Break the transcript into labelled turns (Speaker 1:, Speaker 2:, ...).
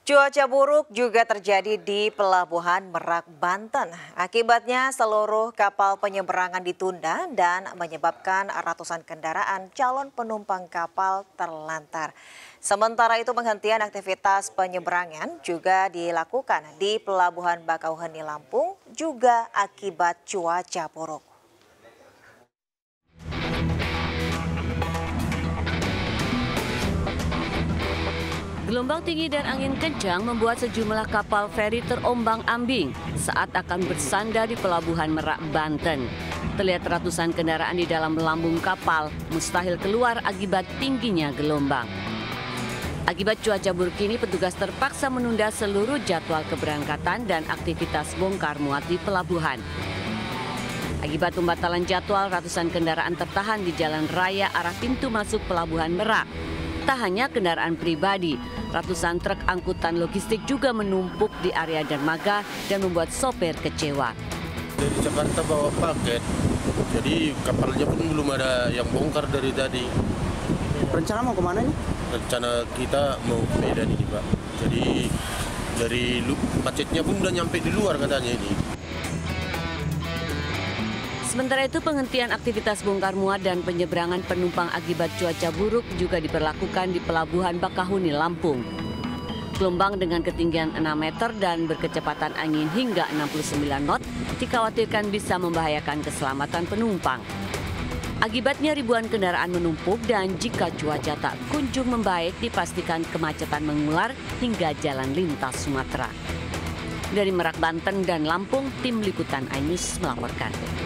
Speaker 1: Cuaca buruk juga terjadi di Pelabuhan Merak, Banten. Akibatnya seluruh kapal penyeberangan ditunda dan menyebabkan ratusan kendaraan calon penumpang kapal terlantar. Sementara itu penghentian aktivitas penyeberangan juga dilakukan di Pelabuhan Bakauheni, Lampung juga akibat cuaca buruk.
Speaker 2: Gelombang tinggi dan angin kencang membuat sejumlah kapal feri terombang-ambing saat akan bersandar di Pelabuhan Merak, Banten. Terlihat ratusan kendaraan di dalam lambung kapal mustahil keluar akibat tingginya gelombang. Akibat cuaca buruk ini, petugas terpaksa menunda seluruh jadwal keberangkatan dan aktivitas bongkar muat di pelabuhan. Akibat pembatalan jadwal, ratusan kendaraan tertahan di jalan raya arah pintu masuk Pelabuhan Merak. Tak hanya kendaraan pribadi, ratusan truk angkutan logistik juga menumpuk di area dermaga dan membuat sopir kecewa.
Speaker 3: Dari Jakarta bawa paket, jadi kapalnya pun belum ada yang bongkar dari tadi.
Speaker 4: Rencana mau kemana nih?
Speaker 3: Rencana kita mau ke Medan ini, Pak. Jadi dari macetnya pun udah nyampe di luar katanya ini.
Speaker 2: Sementara itu penghentian aktivitas bongkar muat dan penyeberangan penumpang akibat cuaca buruk juga diberlakukan di Pelabuhan Bakauheni, Lampung. Gelombang dengan ketinggian 6 meter dan berkecepatan angin hingga 69 knot dikhawatirkan bisa membahayakan keselamatan penumpang. Akibatnya ribuan kendaraan menumpuk dan jika cuaca tak kunjung membaik dipastikan kemacetan mengular hingga jalan lintas Sumatera. Dari Merak, Banten dan Lampung, tim liputan iNews melaporkan.